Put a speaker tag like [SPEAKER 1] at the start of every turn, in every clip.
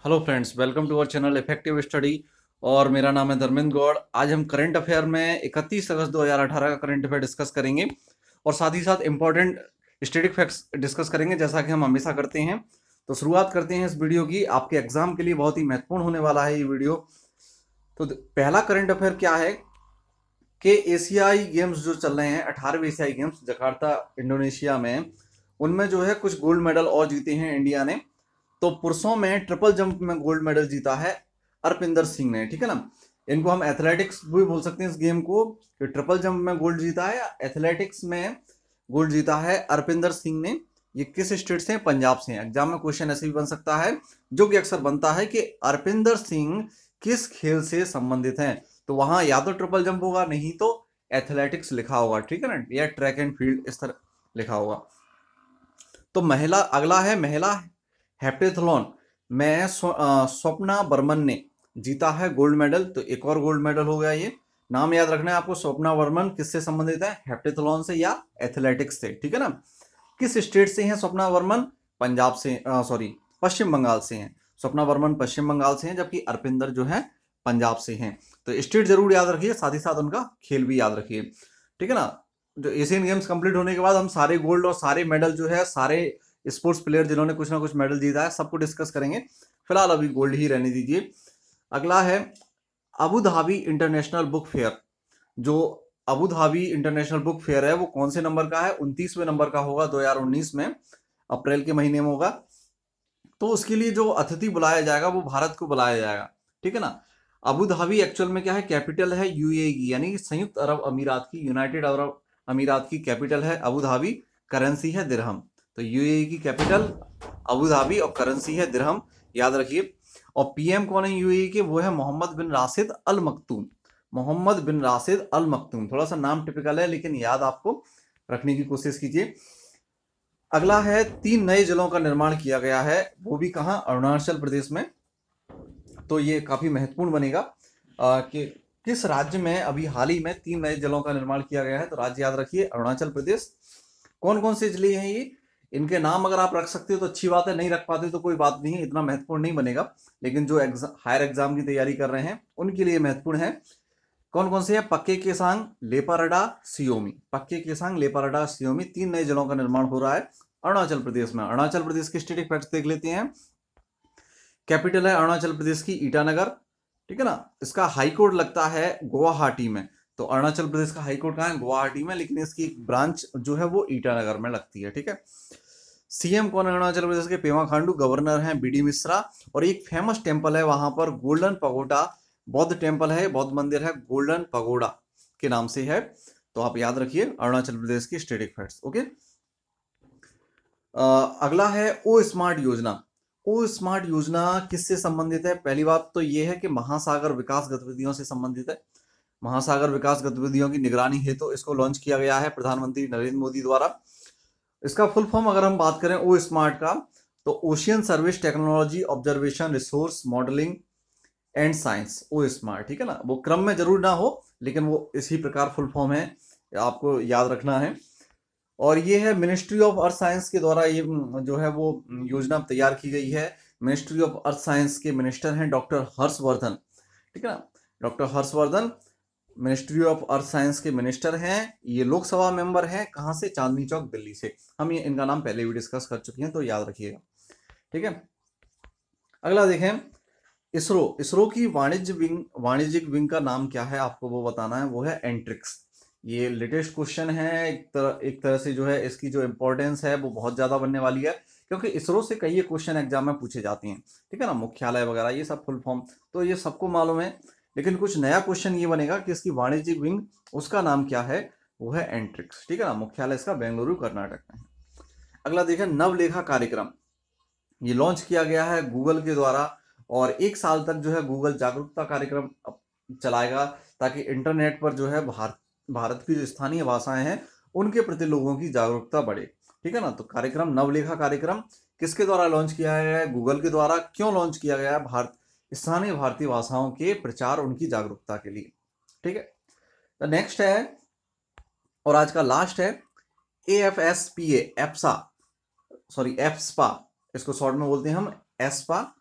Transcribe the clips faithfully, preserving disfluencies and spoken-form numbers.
[SPEAKER 1] Hello friends, welcome to our channel effective study. और मेरा नाम है धर्मेंद्र गौड़। आज हम करंट अफेयर में इकतीस अगस्त दो हज़ार अठारह का करंट अफेयर डिस्कस करेंगे और साथ ही साथ इंपॉर्टेंट स्टैटिक फैक्ट्स डिस्कस करेंगे, जैसा कि हम हमेशा करते हैं। तो शुरुआत करते हैं इस वीडियो की। आपके एग्जाम के लिए बहुत ही महत्वपूर्ण होने वाला है ये वीडियो। तो पहला करंट अफेयर क्या है कि एशियाई गेम्स जो चल रहे हैं, अठारहवें एशियाई गेम्स जकार्ता इंडोनेशिया में, उनमें जो है कुछ गोल्ड मेडल और जीते हैं इंडिया ने। तो पुरुषों में ट्रिपल जंप में गोल्ड मेडल जीता है अरपिंदर सिंह ने, ठीक है ना। इनको हम एथलेटिक्स भी बोल सकते हैं इस गेम को, कि ट्रिपल जंप में गोल्ड जीता है, एथलेटिक्स में गोल्ड जीता है अरपिंदर सिंह ने। ये किस स्टेट से? पंजाब से। एग्जाम में क्वेश्चन ऐसे भी बन सकता है, जो कि अक्सर बनता है, कि अरपिंदर सिंह किस खेल से संबंधित हैं। तो वहां या तो ट्रिपल जंप होगा, नहीं तो एथलेटिक्स लिखा होगा, ठीक है ना, या ट्रैक एंड फील्ड इस तरह लिखा होगा। तो महिला, अगला है महिला हेप्टेथलॉन में स्वप्ना बर्मन ने जीता है गोल्ड मेडल। तो एक और गोल्ड मेडल हो गया ये। नाम याद रखना है आपको, स्वप्ना बर्मन किससे संबंधित है? हेप्टेथलॉन से या एथलेटिक्स से, ठीक है ना। किस स्टेट से हैं स्वप्ना बर्मन? पंजाब से, सॉरी पश्चिम बंगाल से हैं। स्वप्ना बर्मन पश्चिम बंगाल से हैं, जबकि अरपिंदर जो है पंजाब से हैं। तो स्टेट जरूर याद रखिए, साथ ही साथ उनका खेल भी याद रखिए, ठीक है ना। जो एशियन गेम्स कंप्लीट होने के बाद हम सारे गोल्ड और सारे मेडल जो है, सारे स्पोर्ट्स प्लेयर जिन्होंने कुछ ना कुछ मेडल जीता है, सबको डिस्कस करेंगे। फिलहाल अभी गोल्ड ही रहने दीजिए। अगला है Abu Dhabi international book fair. जो Abu Dhabi international book fair है, वो कौन से नंबर का है? उनतीसवें नंबर का होगा, दो हज़ार उन्नीस में, अप्रैल के महीने में होगा। तो उसके लिए जो अतिथि बुलाया जाएगा, वो भारत को बुलाया जाएगा, ठीक है ना। अबू धाबी एक्चुअल में क्या है? कैपिटल है यूएई की, यानी संयुक्त अरब अमीरात की, यूनाइटेड अरब अमीरात की कैपिटल है अबू धाबी। करेंसी है दिरहम। तो यूएई की कैपिटल अबू धाबी और करेंसी है दिरहम, याद रखिए। और पीएम कौन है यूएई के? वो है मोहम्मद बिन राशिद अल मक्तूम। मोहम्मद बिन राशिद अल मक्तूम, थोड़ा सा नाम टिपिकल है, लेकिन याद आपको रखने की कोशिश कीजिए। अगला है तीन नए जिलों का निर्माण किया गया है, वो भी कहां? अरुणाचल प्रदेश में। तो ये काफी महत्वपूर्ण बनेगा आ, कि किस राज्य में अभी हाल ही में तीन नए जिलों का निर्माण किया गया है। तो राज्य याद रखिए, अरुणाचल प्रदेश। कौन कौन से जिले हैं ये? इनके नाम अगर आप रख सकते हो तो अच्छी बात है, नहीं रख पाते तो कोई बात नहीं है, इतना महत्वपूर्ण नहीं बनेगा। लेकिन जो एग्जाम, हायर एग्जाम की तैयारी कर रहे हैं, उनके लिए महत्वपूर्ण है। कौन कौन से हैं? पक्के केसांग, लेपाराडा, सियोमी। पक्के केसांग, लेपाराडा, सियोमी, तीन नए जिलों का निर्माण हो रहा है अरुणाचल प्रदेश में। अरुणाचल प्रदेश के स्टेटिक फैक्ट्स देख लेते हैं। कैपिटल है अरुणाचल प्रदेश की ईटानगर, ठीक है ना। इसका हाई कोर्ट लगता है गुवाहाटी में। तो अरुणाचल प्रदेश का हाई कोर्ट कहाँ है? गुवाहाटी में, लेकिन इसकी ब्रांच जो है वो ईटानगर में लगती है, ठीक है। सीएम कौन है अरुणाचल प्रदेश के? पेमा खांडू। गवर्नर हैं बीडी मिश्रा। और एक फेमस टेम्पल है वहां पर, गोल्डन पगोडा बौद्ध टेम्पल है, बौद्ध मंदिर है, गोल्डन पगोडा के नाम से है। तो आप याद रखिए अरुणाचल प्रदेश की स्टेटिक फैक्ट्स, ओके। अगला है ओ स्मार्ट योजना। ओ स्मार्ट योजना किससे संबंधित है? पहली बात तो यह है कि महासागर विकास गतिविधियों से संबंधित है। महासागर विकास गतिविधियों की निगरानी हेतु तो इसको लॉन्च किया गया है प्रधानमंत्री नरेंद्र मोदी द्वारा। इसका फुल फॉर्म अगर हम बात करें ओ स्मार्ट का, तो ocean service technology observation resource modelling and science, O smart, ठीक है ना। वो क्रम में जरूर ना हो, लेकिन वो इसी प्रकार फुल फॉर्म है, आपको याद रखना है। और ये है मिनिस्ट्री ऑफ अर्थ साइंस के द्वारा ये जो है वो योजना तैयार की गई है। मिनिस्ट्री ऑफ अर्थ साइंस के मिनिस्टर हैं डॉक्टर हर्षवर्धन, ठीक है ना। Doctor Harshvardhan ministry of earth science के मिनिस्टर हैं। ये लोकसभा मेंबर हैं, कहां से? चांदनी चौक, दिल्ली से। हम ये इनका नाम पहले भी डिस्कस कर चुके हैं, तो याद रखिएगा, ठीक है। अगला देखें, इसरो। इसरो की वाणिज्य विंग, वाणिज्यिक विंग का नाम क्या है? आपको वो बताना है, वो है एंट्रिक्स। ये लेटेस्ट क्वेश्चन है, एक तरह एक तरह से जो है इसकी जो इंपॉर्टेंस है वो बहुत ज्यादा बनने वाली है, क्योंकि इसरो से कई क्वेश्चन एग्जाम में पूछे जाते हैं, ठीक है ना। मुख्यालय वगैरह ये सब फुल फॉर्म तो ये सबको मालूम है, लेकिन कुछ नया क्वेश्चन ये बनेगा कि इसकी वाणिज्यिक विंग, उसका नाम क्या है? वो है एंट्रिक्स, ठीक है ना। मुख्यालय इसका बेंगलुरु, कर्नाटक में है। अगला देखें, नवलेखा कार्यक्रम। ये लॉन्च किया गया है गूगल के द्वारा, और एक साल तक जो है गूगल जागरूकता कार्यक्रम चलाएगा, ताकि इंटरनेट पर जो है भारत भारत की जो स्थानीय भाषाएं हैं, उनके प्रति लोगों की जागरूकता बढ़े, ठीक है ना। तो कार्यक्रम, नवलेखा कार्यक्रम किसके द्वारा लॉन्च किया गया है? गूगल के द्वारा। क्यों लॉन्च किया गया है? भारत स्थानीय भारतीय भाषाओं के प्रचार, उनकी जागरूकता के लिए, ठीक है। तो नेक्स्ट है, और आज का लास्ट है, A F S P A, एप्सा, सॉरी एप्सपा, इसको शॉर्ट में बोलते हैं हम, एस्पा।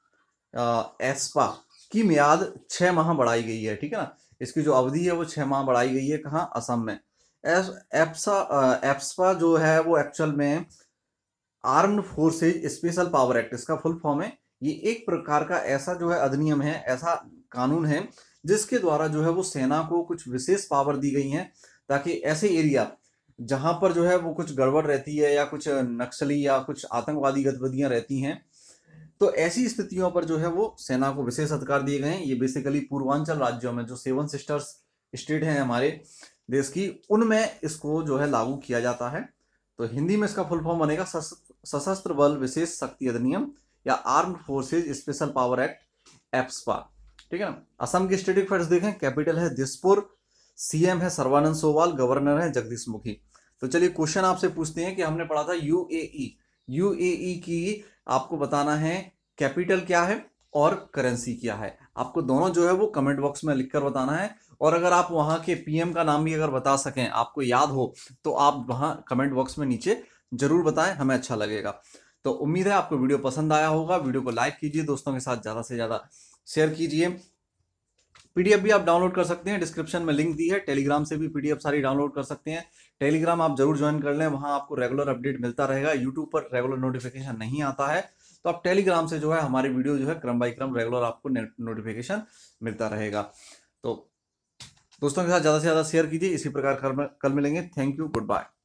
[SPEAKER 1] एस्पा की मियाद छह माह बढ़ाई गई है, ठीक है ना। इसकी जो अवधि है वो छह माह बढ़ाई गई है, कहाँ, असम में। एस, एप्सा एप्सपा जो है वो एक्चुअल में armed forces special power act, इसका फुल फॉर्म है। ये एक प्रकार का ऐसा जो है अधिनियम है, ऐसा कानून है जिसके द्वारा जो है वो सेना को कुछ विशेष पावर दी गई हैं, ताकि ऐसे एरिया जहां पर जो है वो कुछ गड़बड़ रहती है या कुछ नक्सली या कुछ आतंकवादी गतिविधियां रहती हैं, तो ऐसी स्थितियों पर जो है वो सेना को विशेष अधिकार दिए गए हैं। ये बेसिकली पूर्वांचल राज्यों में जो सेवन सिस्टर्स स्टेट हैं हमारे देश की, उनमें इसको जो है लागू किया जाता है। तो हिंदी में इसका फुल फॉर्म बनेगा सशस्त्र बल विशेष शक्ति अधिनियम या armed forces special power act, AFSPA, ठीक है ना। असम की स्टेटिक फैक्ट्स देखें, कैपिटल है दिसपुर, सीएम है सर्बानंद सोनोवाल, गवर्नर है जगदीश मुखी। तो चलिए क्वेश्चन आपसे पूछते हैं कि हमने पढ़ा था यूएई, यूएई की आपको बताना है कैपिटल क्या है और करेंसी क्या है। आपको दोनों जो है वो कमेंट बॉक्स में लिखकर बताना है, और अगर आप वहां के पीएम का नाम भी अगर बता सकें, आपको याद हो, तो आप वहां कमेंट बॉक्स में नीचे जरूर बताएं, हमें अच्छा लगेगा। तो उम्मीद है आपको वीडियो पसंद आया होगा। वीडियो को लाइक कीजिए, दोस्तों के साथ ज्यादा से ज्यादा शेयर कीजिए। पीडीएफ भी आप डाउनलोड कर सकते हैं, डिस्क्रिप्शन में लिंक दी है। टेलीग्राम से भी पीडीएफ सारी डाउनलोड कर सकते हैं। टेलीग्राम आप जरूर ज्वाइन कर लें, वहां आपको रेगुलर अपडेट मिलता रहेगा। यूट्यूब पर रेगुलर नोटिफिकेशन नहीं आता है, तो आप टेलीग्राम से जो है हमारे वीडियो जो है क्रम बाई क्रम रेगुलर आपको नोटिफिकेशन मिलता रहेगा। तो दोस्तों के साथ ज्यादा से ज्यादा शेयर कीजिए। इसी प्रकार कल मिलेंगे। Thank you, good bye.